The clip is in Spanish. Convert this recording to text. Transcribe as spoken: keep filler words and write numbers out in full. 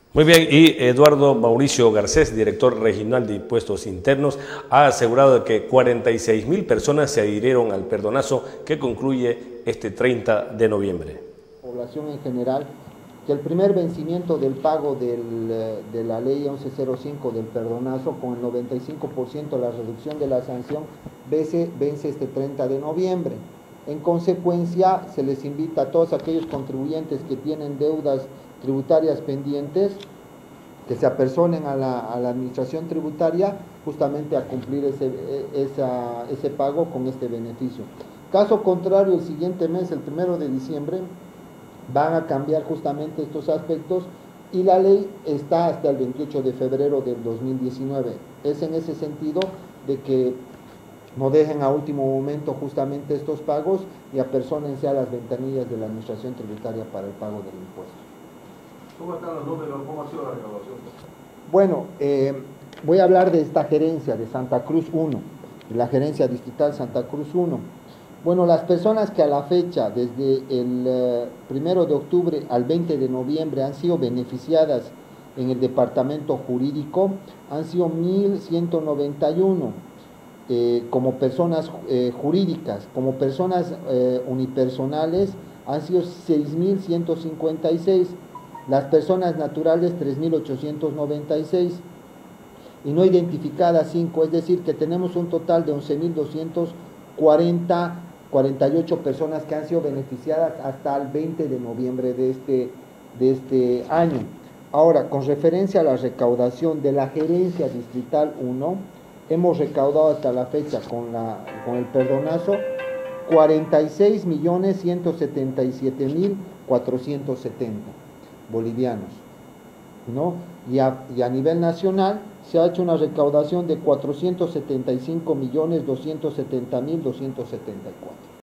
Muy bien, y Eduardo Mauricio Garcés, director regional de Impuestos Internos, ha asegurado que cuarenta y seis mil personas se adhirieron al perdonazo que concluye este treinta de noviembre. Población en general, que el primer vencimiento del pago del, de la ley once cero cinco del perdonazo con el noventa y cinco por ciento de la reducción de la sanción vence, vence este treinta de noviembre. En consecuencia, se les invita a todos aquellos contribuyentes que tienen deudas tributarias pendientes que se apersonen a la, a la administración tributaria justamente a cumplir ese, esa, ese pago con este beneficio. Caso contrario, el siguiente mes, el primero de diciembre, van a cambiar justamente estos aspectos y la ley está hasta el veintiocho de febrero del dos mil diecinueve. Es en ese sentido de que no dejen a último momento justamente estos pagos y apersónense a las ventanillas de la administración tributaria para el pago del impuesto. ¿Cómo están los números? ¿Cómo ha sido la recaudación? Bueno, eh, voy a hablar de esta gerencia de Santa Cruz uno, de la gerencia distrital Santa Cruz uno. Bueno, las personas que a la fecha, desde el eh, primero de octubre al veinte de noviembre, han sido beneficiadas en el departamento jurídico, han sido mil ciento noventa y uno eh, como personas eh, jurídicas, como personas eh, unipersonales, han sido seis mil ciento cincuenta y seis, las personas naturales tres mil ochocientos noventa y seis y no identificadas cinco, es decir, que tenemos un total de once mil doscientos cuarenta, cuarenta y ocho personas que han sido beneficiadas hasta el veinte de noviembre de este, de este año. Ahora, con referencia a la recaudación de la gerencia distrital uno, hemos recaudado hasta la fecha con, la, con el perdonazo cuarenta y seis millones ciento setenta y siete mil cuatrocientos setenta bolivianos, ¿no? Y a, y a nivel nacional se ha hecho una recaudación de cuatrocientos setenta y cinco millones doscientos setenta mil doscientos setenta y cuatro.